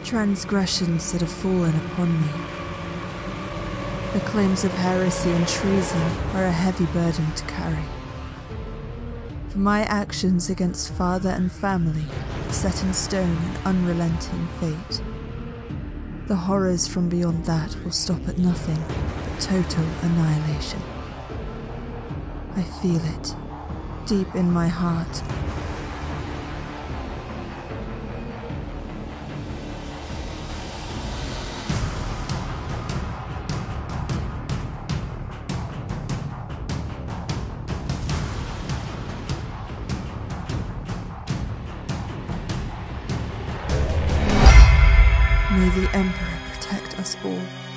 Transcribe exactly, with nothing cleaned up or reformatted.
transgressions that have fallen upon me. The claims of heresy and treason are a heavy burden to carry. For my actions against father and family are set in stone in unrelenting fate. The horrors from beyond that will stop at nothing but total annihilation. I feel it, deep in my heart. May the Emperor protect us all.